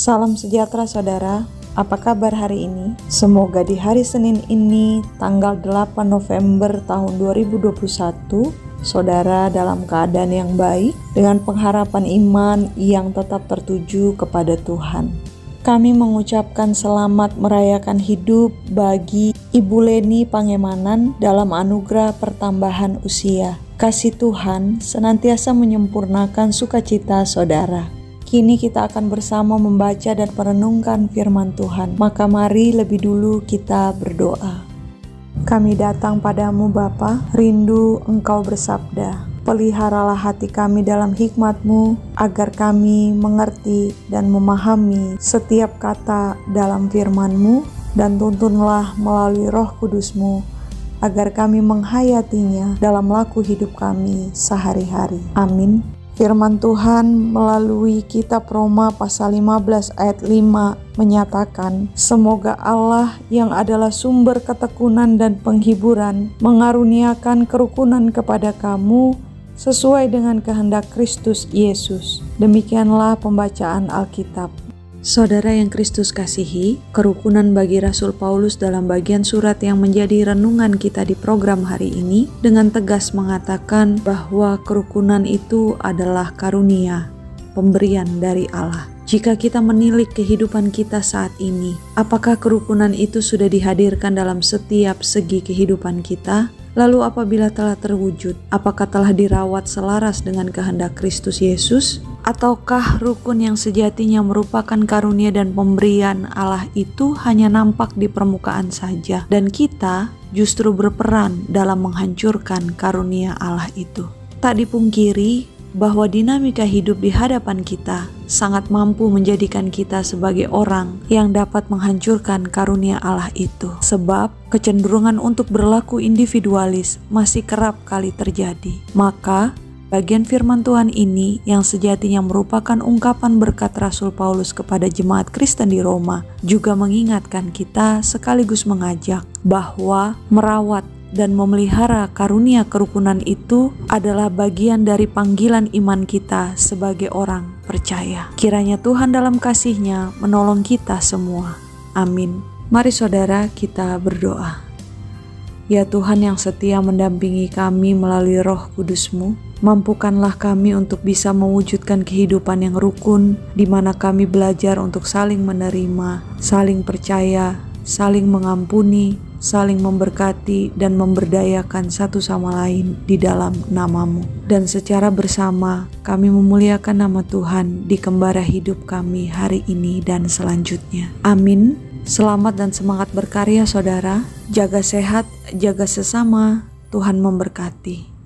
Salam sejahtera saudara, apa kabar hari ini? Semoga di hari Senin ini, tanggal 8 November tahun 2021, saudara dalam keadaan yang baik, dengan pengharapan iman yang tetap tertuju kepada Tuhan. Kami mengucapkan selamat merayakan hidup bagi Ibu Leni Pangemanan dalam anugerah pertambahan usia. Kasih Tuhan senantiasa menyempurnakan sukacita saudara. Kini kita akan bersama membaca dan merenungkan firman Tuhan. Maka mari lebih dulu kita berdoa. Kami datang padamu Bapa, rindu Engkau bersabda. Peliharalah hati kami dalam hikmat-Mu, agar kami mengerti dan memahami setiap kata dalam firman-Mu, dan tuntunlah melalui Roh Kudus-Mu, agar kami menghayatinya dalam laku hidup kami sehari-hari. Amin. Firman Tuhan melalui kitab Roma pasal 15 ayat 5 menyatakan, semoga Allah yang adalah sumber ketekunan dan penghiburan mengaruniakan kerukunan kepada kamu sesuai dengan kehendak Kristus Yesus. Demikianlah pembacaan Alkitab. Saudara yang Kristus kasihi, kerukunan bagi Rasul Paulus dalam bagian surat yang menjadi renungan kita di program hari ini dengan tegas mengatakan bahwa kerukunan itu adalah karunia, pemberian dari Allah. Jika kita menilik kehidupan kita saat ini, apakah kerukunan itu sudah dihadirkan dalam setiap segi kehidupan kita? Lalu apabila telah terwujud, apakah telah dirawat selaras dengan kehendak Kristus Yesus? Ataukah rukun yang sejatinya merupakan karunia dan pemberian Allah itu hanya nampak di permukaan saja, dan kita justru berperan dalam menghancurkan karunia Allah itu? Tak dipungkiri bahwa dinamika hidup di hadapan kita sangat mampu menjadikan kita sebagai orang yang dapat menghancurkan karunia Allah itu. Sebab kecenderungan untuk berlaku individualis masih kerap kali terjadi. Maka bagian firman Tuhan ini yang sejatinya merupakan ungkapan berkat Rasul Paulus kepada jemaat Kristen di Roma juga mengingatkan kita sekaligus mengajak bahwa merawat dan memelihara karunia kerukunan itu adalah bagian dari panggilan iman kita sebagai orang percaya. Kiranya Tuhan dalam kasih-Nya menolong kita semua. Amin. Mari saudara kita berdoa. Ya Tuhan yang setia mendampingi kami melalui Roh Kudus-Mu, mampukanlah kami untuk bisa mewujudkan kehidupan yang rukun, di mana kami belajar untuk saling menerima, saling percaya, saling mengampuni, saling memberkati dan memberdayakan satu sama lain di dalam nama-Mu. Dan secara bersama kami memuliakan nama Tuhan di kembara hidup kami hari ini dan selanjutnya. Amin. Selamat dan semangat berkarya saudara. Jaga sehat, jaga sesama. Tuhan memberkati.